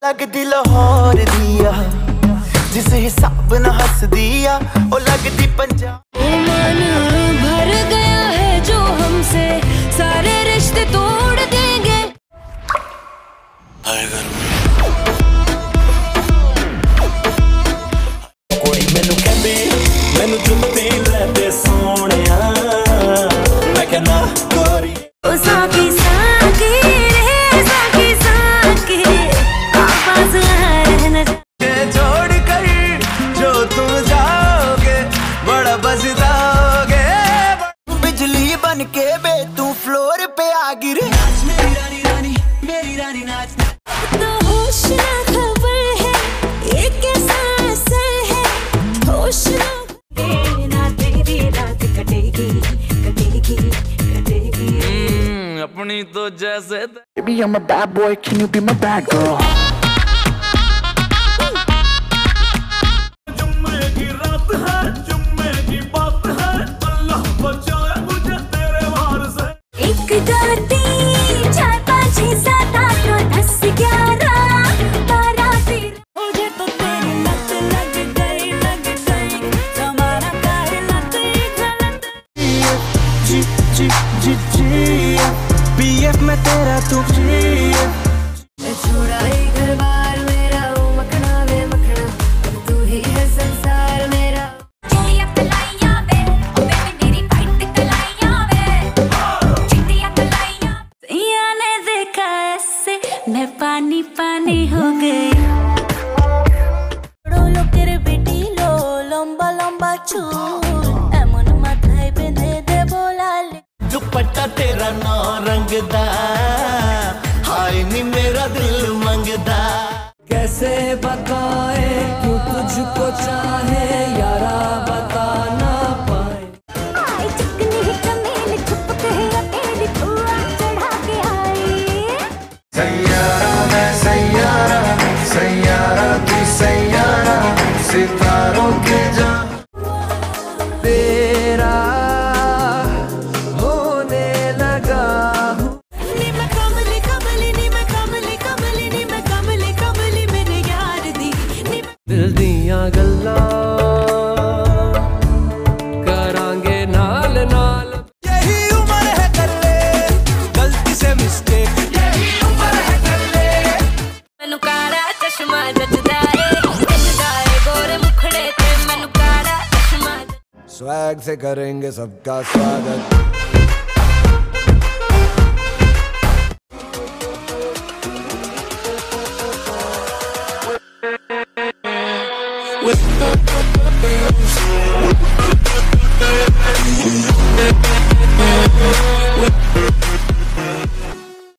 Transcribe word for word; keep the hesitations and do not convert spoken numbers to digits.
लगदी लाहौर दिया जिस हिसाब न हंस दिया ओ लगदी पंजाब। मन भर गया है जो हमसे सारे रिश्ते तोड़ देंगे। कोई मैनू कहंदी मैनू जुल्ती लैदे सोहणिया मैं कहना गोरी ओ साकी साकी रे साकी साकी आवाज रहना छोड़ कर जो तुम जाओगे बड़ा बजदाओगे। बिजली बन के बे तू फ्लोर पे आ गिरे मेरी रानी रानी मेरी रानी नाच। तो होश ना खबर है ये कैसा असर है होश ना ना तेरी रात कटेगी कटेगी कटेगी। अपनी तो जैसे Baby, I'm a bad boy, can you be my bad girl? जुम्मे की रात है जुम्मे की बात है अल्लाह बचाए मुझे तेरे वार से। एक दो तीन चार पाँच छः सात आठ नौ दस ग्यारह बारह तेरह मुझे तो तेरी लत लग गई लग गई जमाना का है लत गलत। जी जी जी जी पी एफ में तेरा तू जी मैं छोड़ा ही घर बार मेरा ओ मखना वे मखना अब तू ही है संसार मेरा। चिट्टियां कलाइयां वे ओ बेबी मेरी वाइट कलाइयां वे चिट्टियां कलाइयां। सैया ने देखा ऐसे मैं पानी पानी हो गई। लो तेरे बेटी लो लंबा लंबा चूल एमन माथाय बेंधे दे बोला ले। दुपट्टा तेरा नौ रंगदा हाय नी मेरा दिल मंगदा। कैसे बताए क्यों तुझको चाहे यारा बता ना पाए। आई चिकनी कमेल छुप के अकेली धुआं चढ़ा के आई। सैयारा मैं सैयारा सैयारा तू सैयारा सितारों के जा तेरा होने लगा हूँ। नी मैं कमली कमली नी मैं कमली कमली नी मैं कमली कमली मेरे यार दी नी दिल दियां गल्लां करांगे नाल नाल। यही उम्र है कर ले गलती से मिस्टेक यही उम्र है कर ले। मैनू काला चश्मा जचदा ए जचदा ए गोरे मुखड़े ते मैनू काला चश्मा। स्वैग से करेंगे सबका स्वागत। With